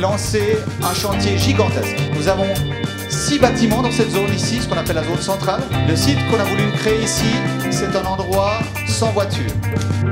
lancé un chantier gigantesque. Nous avons 6 bâtiments dans cette zone ici, ce qu'on appelle la zone centrale. Le site qu'on a voulu créer ici, c'est un endroit sans voiture.